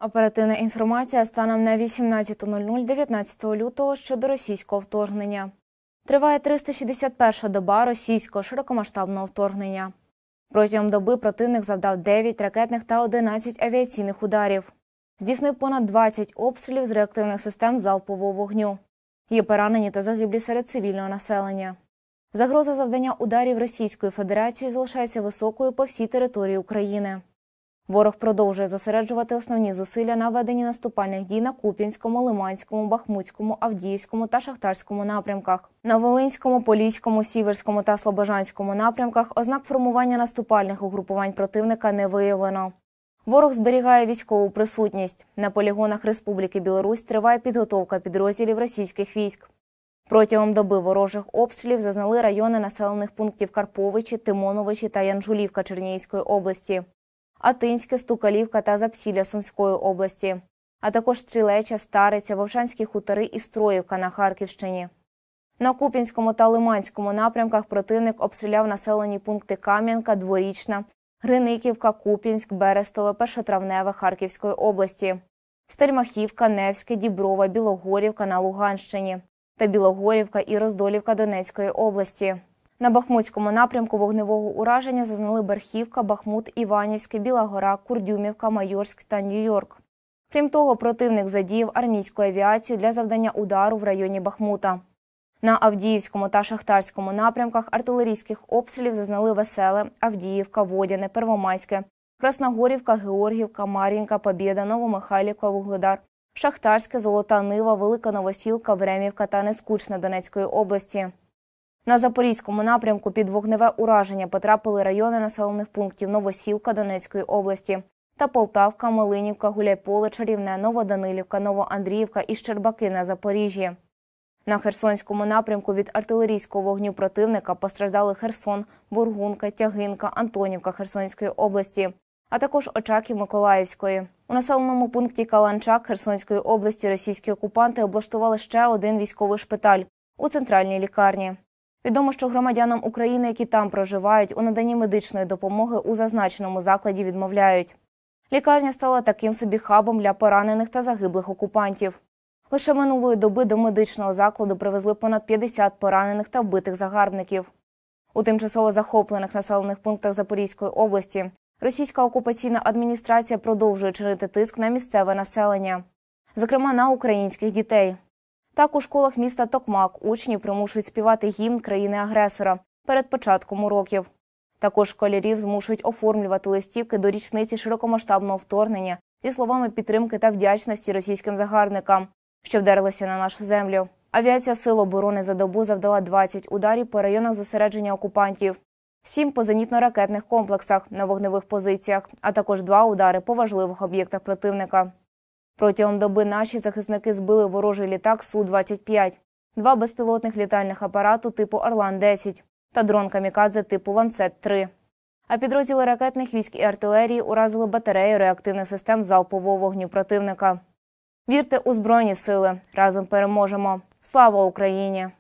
Оперативна інформація станом на 18:00 19 лютого щодо російського вторгнення. Триває 361-ша доба російського широкомасштабного вторгнення. Протягом доби противник завдав 9 ракетних та 11 авіаційних ударів. Здійснив понад 20 обстрілів з реактивних систем залпового вогню. Є поранені та загиблі серед цивільного населення. Загроза завдання ударів Російської Федерації залишається високою по всій території України. Ворог продовжує зосереджувати основні зусилля на веденні наступальних дій на Куп'янському, Лиманському, Бахмутському, Авдіївському та Шахтарському напрямках. На Волинському, Поліському, Сіверському та Слобожанському напрямках ознак формування наступальних угрупувань противника не виявлено. Ворог зберігає військову присутність. На полігонах Республіки Білорусь триває підготовка підрозділів російських військ. Протягом доби ворожих обстрілів зазнали райони населених пунктів Карповичі, Тимоновичі та Янжулівка Чернігівської області, Атинське, Стукалівка та Запсілля Сумської області, а також Стрілеча, Стариця, Вовчанські хутори і Строївка на Харківщині. На Куп'янському та Лиманському напрямках противник обстріляв населені пункти Кам'янка, Дворічна, Гриниківка, Куп'янськ, Берестове, Першотравневе Харківської області, Стельмахівка, Невське, Діброва, Білогорівка на Луганщині та Білогорівка і Роздолівка Донецької області. На Бахмутському напрямку вогневого ураження зазнали Берхівка, Бахмут, Іванівське, Біла Гора, Курдюмівка, Майорськ та Нью-Йорк. Крім того, противник задіяв армійську авіацію для завдання удару в районі Бахмута. На Авдіївському та Шахтарському напрямках артилерійських обстрілів зазнали Веселе, Авдіївка, Водяне, Первомайське, Красногорівка, Георгіївка, Мар'їнка, Побєда, Новомихайлівка, Вугледар, Шахтарське, Золота Нива, Велика Новосілка, Времівка та Нескучне Донецької області. На Запорізькому напрямку під вогневе ураження потрапили райони населених пунктів Новосілка Донецької області та Полтавка, Малинівка, Гуляйполе, Чарівне, Новоданилівка, Новоандріївка і Щербаки на Запоріжжі. На Херсонському напрямку від артилерійського вогню противника постраждали Херсон, Бургунка, Тягинка, Антонівка Херсонської області, а також Очаків Миколаївської. У населеному пункті Каланчак Херсонської області російські окупанти облаштували ще один військовий шпиталь у центральній лікарні. Відомо, що громадянам України, які там проживають, у наданні медичної допомоги у зазначеному закладі відмовляють. Лікарня стала таким собі хабом для поранених та загиблих окупантів. Лише минулої доби до медичного закладу привезли понад 50 поранених та вбитих загарбників. У тимчасово захоплених населених пунктах Запорізької області російська окупаційна адміністрація продовжує чинити тиск на місцеве населення, зокрема на українських дітей. Так, у школах міста Токмак учнів примушують співати гімн країни-агресора перед початком уроків. Також школярів змушують оформлювати листівки до річниці широкомасштабного вторгнення зі словами підтримки та вдячності російським загарбникам, що вдарилися на нашу землю. Авіація Сил оборони за добу завдала 20 ударів по районах зосередження окупантів, 7 по зенітно-ракетних комплексах на вогневих позиціях, а також 2 удари по важливих об'єктах противника. Протягом доби наші захисники збили ворожий літак Су-25, 2 безпілотних літальних апарату типу Орлан-10 та дрон камікадзе типу Ланцет-3. А підрозділи ракетних військ і артилерії уразили батарею реактивних систем залпового вогню противника. Вірте у Збройні сили! Разом переможемо! Слава Україні!